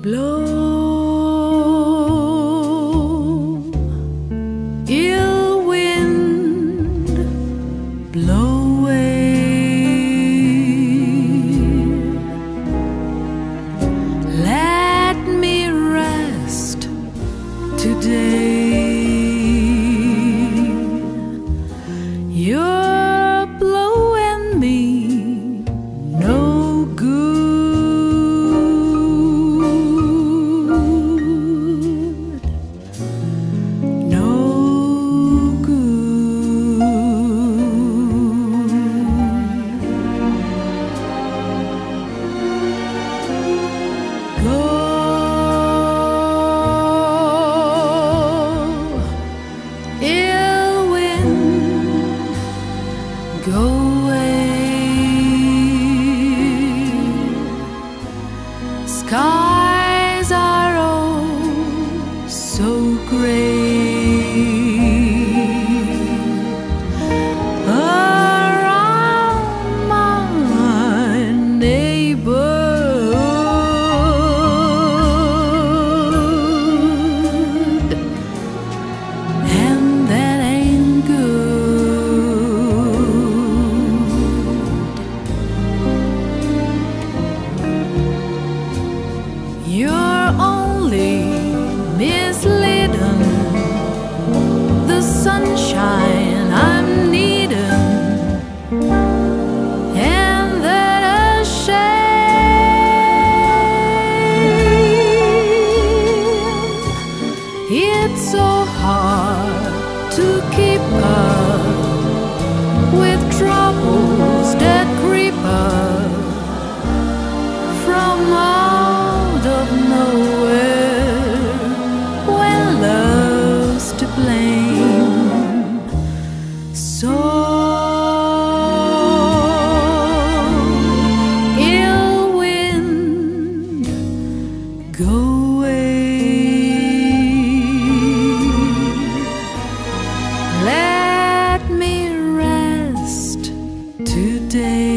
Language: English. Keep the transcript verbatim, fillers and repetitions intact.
Blow, ill wind, blow away. Let me rest today. You're blowing me no good, no good. Go, ill wind, go away. Skies are oh so gray around my neighborhood, and that ain't good. You're only misleading the sunshine I'm needing, and that a shame. It's so hard to keep up with troubles that creep up from out of nowhere when love's to blame. So ill wind, go away. Let me rest today.